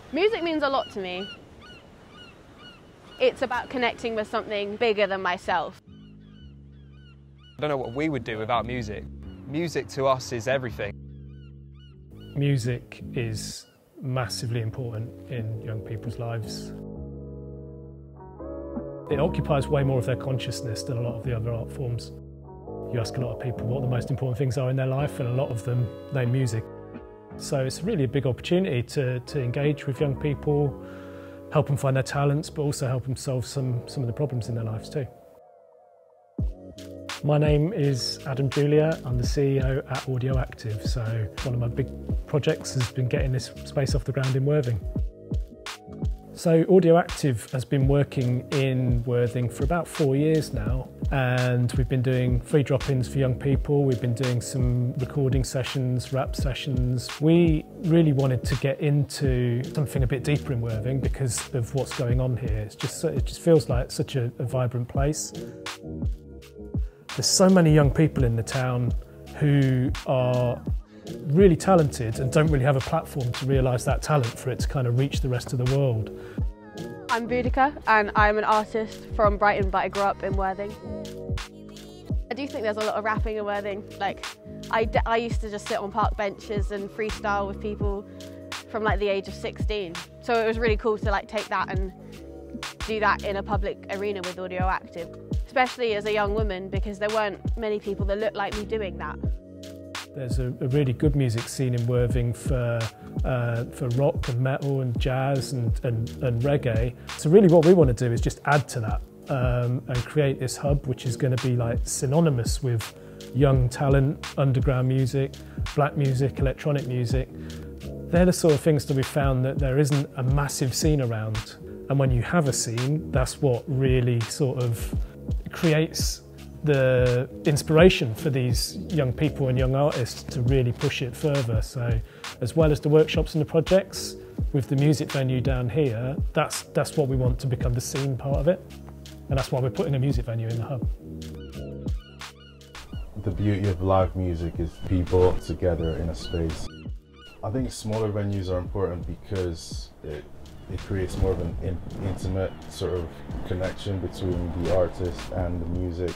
Music means a lot to me. It's about connecting with something bigger than myself. I don't know what we would do without music. Music to us is everything. Music is massively important in young people's lives. It occupies way more of their consciousness than a lot of the other art forms. You ask a lot of people what the most important things are in their life, and a lot of them name music. So it's really a big opportunity to engage with young people, help them find their talents, but also help them solve some of the problems in their lives too. My name is Adam Julia. I'm the CEO at AudioActive. So one of my big projects has been getting this space off the ground in Worthing. So AudioActive has been working in Worthing for about 4 years now, and we've been doing free drop-ins for young people. We've been doing some recording sessions, rap sessions. We really wanted to get into something a bit deeper in Worthing because of what's going on here. It just feels like such a vibrant place. There's so many young people in the town who are really talented and don't really have a platform to realise that talent for it to kind of reach the rest of the world. I'm Boudica and I'm an artist from Brighton, but I grew up in Worthing. I do think there's a lot of rapping in Worthing. Like, I used to just sit on park benches and freestyle with people from like the age of 16. So it was really cool to like take that and do that in a public arena with AudioActive, especially as a young woman, because there weren't many people that looked like me doing that. There's a really good music scene in Worthing for rock and metal and jazz and reggae. So really what we want to do is just add to that and create this hub which is going to be like synonymous with young talent, underground music, black music, electronic music. They're the sort of things that we've found that there isn't a massive scene around. And when you have a scene, that's what really sort of creates the inspiration for these young people and young artists to really push it further. So as well as the workshops and the projects, with the music venue down here, that's what we want to become the scene part of it. And that's why we're putting a music venue in the hub. The beauty of live music is people together in a space. I think smaller venues are important because it creates more of an intimate sort of connection between the artist and the music.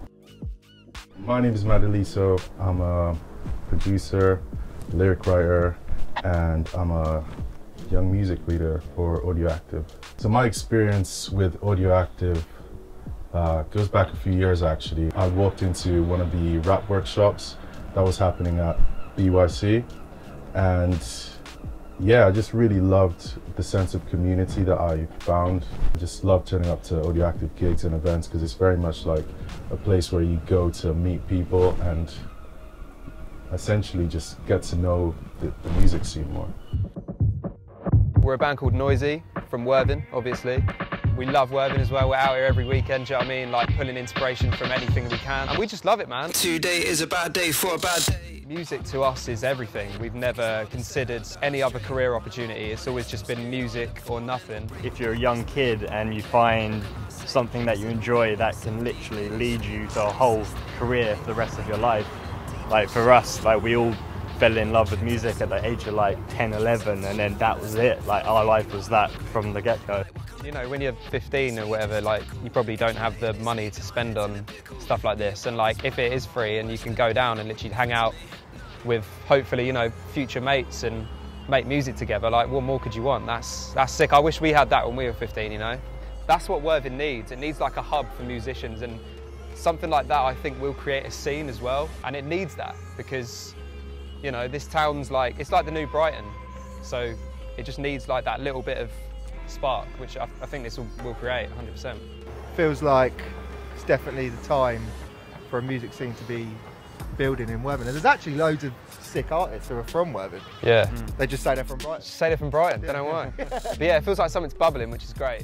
My name is Madaliso. I'm a producer, lyric writer, and I'm a young music leader for AudioActive. So my experience with AudioActive goes back a few years actually. I walked into one of the rap workshops that was happening at BYC, and yeah, I just really loved the sense of community that I found. I just love turning up to AudioActive gigs and events because it's very much like a place where you go to meet people and essentially just get to know the music scene more. We're a band called Noisy from Worthing, obviously. We love Worthing as well. We're out here every weekend, do you know what I mean? Like pulling inspiration from anything we can. And we just love it, man. Today is a bad day for a bad day. Music to us is everything. We've never considered any other career opportunity. It's always just been music or nothing. If you're a young kid and you find something that you enjoy that can literally lead you to a whole career for the rest of your life. Like for us, like we all fell in love with music at the age of like 10, 11, and then that was it. Like our life was that from the get-go. You know, when you're 15 or whatever, like you probably don't have the money to spend on stuff like this. And like if it is free and you can go down and literally hang out with hopefully, you know, future mates and make music together, like what more could you want? That's sick. I wish we had that when we were 15, you know. That's what Worthing needs. It needs like a hub for musicians, and something like that I think will create a scene as well. And it needs that because, you know, this town's like, it's like the new Brighton. So it just needs like that little bit of spark, which I think this will create 100%. Feels like it's definitely the time for a music scene to be building in Worthing. And there's actually loads of sick artists who are from Worthing. Yeah. They just say they're from Brighton. Just say they're from Brighton, don't know why. But yeah, it feels like something's bubbling, which is great.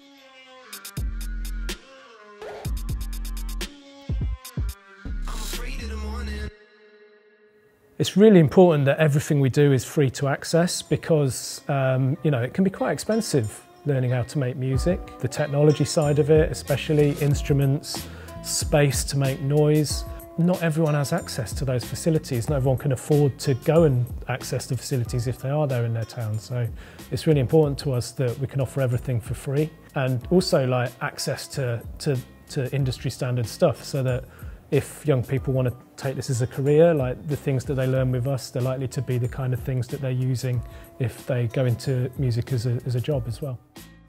It's really important that everything we do is free to access because, you know, it can be quite expensive learning how to make music. The technology side of it, especially instruments, space to make noise. not everyone has access to those facilities. Not everyone can afford to go and access the facilities if they are there in their town. So it's really important to us that we can offer everything for free, and also like access to industry standard stuff, so that if young people want to take this as a career, like the things that they learn with us, they're likely to be the kind of things that they're using if they go into music as a job as well.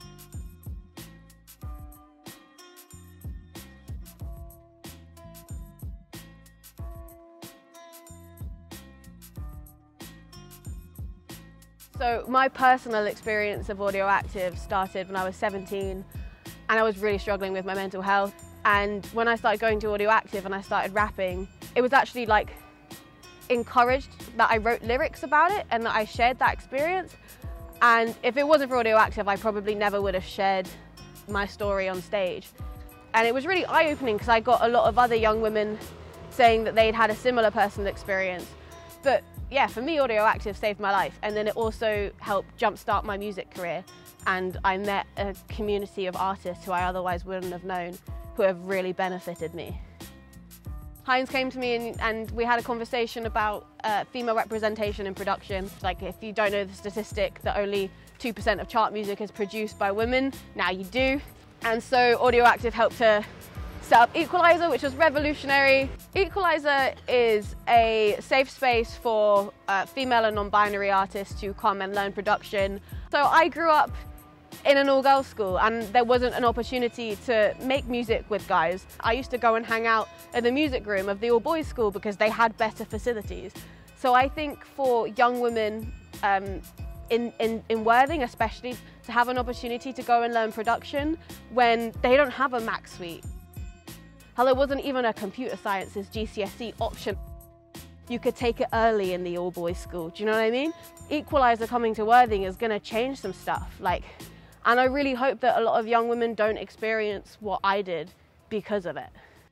So my personal experience of AudioActive started when I was 17, and I was really struggling with my mental health. And when I started going to AudioActive and I started rapping, it was actually like encouraged that I wrote lyrics about it and that I shared that experience. And if it wasn't for AudioActive, I probably never would have shared my story on stage. And it was really eye-opening because I got a lot of other young women saying that they'd had a similar personal experience. But yeah, for me, AudioActive saved my life, and then it also helped jumpstart my music career, and I met a community of artists who I otherwise wouldn't have known, who have really benefited me. Heinz came to me and we had a conversation about female representation in production. Like, if you don't know the statistic that only 2% of chart music is produced by women, now you do. And so AudioActive helped to set up Equalizer, which was revolutionary. Equalizer is a safe space for female and non-binary artists to come and learn production. So I grew up in an all-girls school, and there wasn't an opportunity to make music with guys. I used to go and hang out in the music room of the all-boys school because they had better facilities. So I think for young women in Worthing especially, to have an opportunity to go and learn production when they don't have a Mac suite. How there wasn't even a computer sciences GCSE option. You could take it early in the all-boys school, do you know what I mean? Equalizer coming to Worthing is gonna change some stuff. And I really hope that a lot of young women don't experience what I did because of it.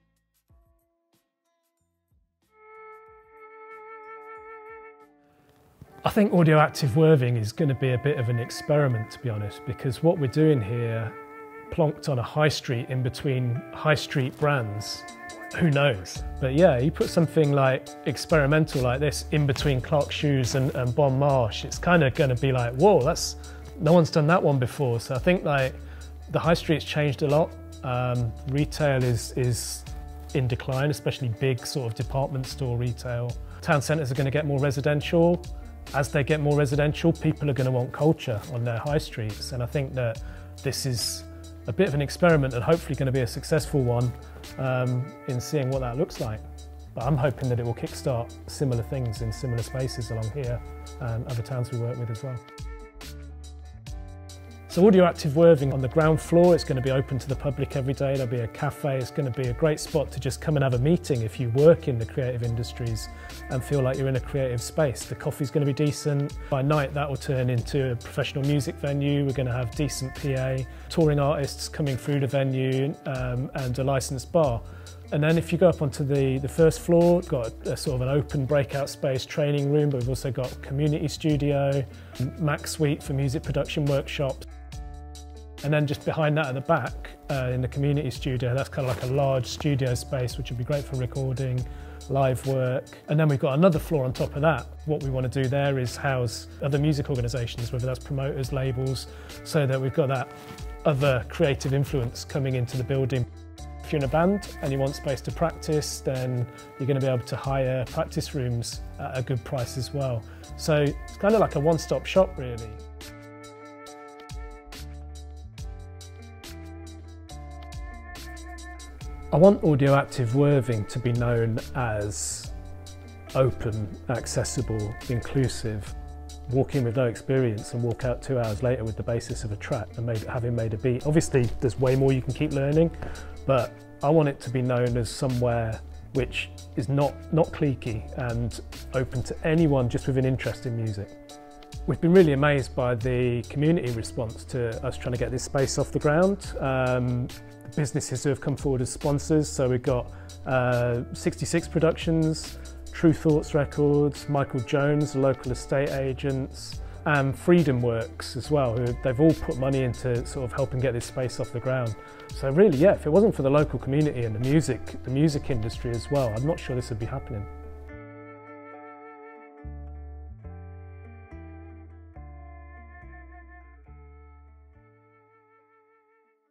I think AudioActive Worthing is going to be a bit of an experiment, to be honest, because what we're doing here, plonked on a high street in between high street brands, who knows? But yeah, you put something like experimental like this in between Clark Shoes and Bon Marsh, it's kind of going to be like, whoa, no one's done that one before. So I think like the high street's changed a lot. Retail is in decline, especially big sort of department store retail. Town centres are going to get more residential. As they get more residential, people are going to want culture on their high streets. And I think that this is a bit of an experiment and hopefully going to be a successful one in seeing what that looks like. But I'm hoping that it will kickstart similar things in similar spaces along here and other towns we work with as well. So AudioActive Worthing on the ground floor, it's going to be open to the public every day. There'll be a cafe. It's going to be a great spot to just come and have a meeting if you work in the creative industries and feel like you're in a creative space. The coffee's going to be decent. By night that will turn into a professional music venue. We're going to have decent PA, touring artists coming through the venue and a licensed bar. And then if you go up onto the first floor, we've got a sort of an open breakout space, training room, but we've also got a community studio, Mac suite for music production workshops. And then just behind that at the back, in the community studio, that's kind of like a large studio space, which would be great for recording, live work. And then we've got another floor on top of that. What we want to do there is house other music organisations, whether that's promoters, labels, so that we've got that other creative influence coming into the building. If you're in a band and you want space to practice, then you're going to be able to hire practice rooms at a good price as well. So it's kind of like a one-stop shop, really. I want AudioActive Worthing to be known as open, accessible, inclusive. Walk in with no experience and walk out 2 hours later with the basis of a track and having made a beat. Obviously, there's way more you can keep learning, but I want it to be known as somewhere which is not cliquey and open to anyone just with an interest in music. We've been really amazed by the community response to us trying to get this space off the ground. Businesses who have come forward as sponsors, so we've got 66 Productions, True Thoughts Records, Michael Jones, local estate agents, and Freedom Works as well, who they've all put money into sort of helping get this space off the ground. So really, yeah, if it wasn't for the local community and the music industry as well, I'm not sure this would be happening.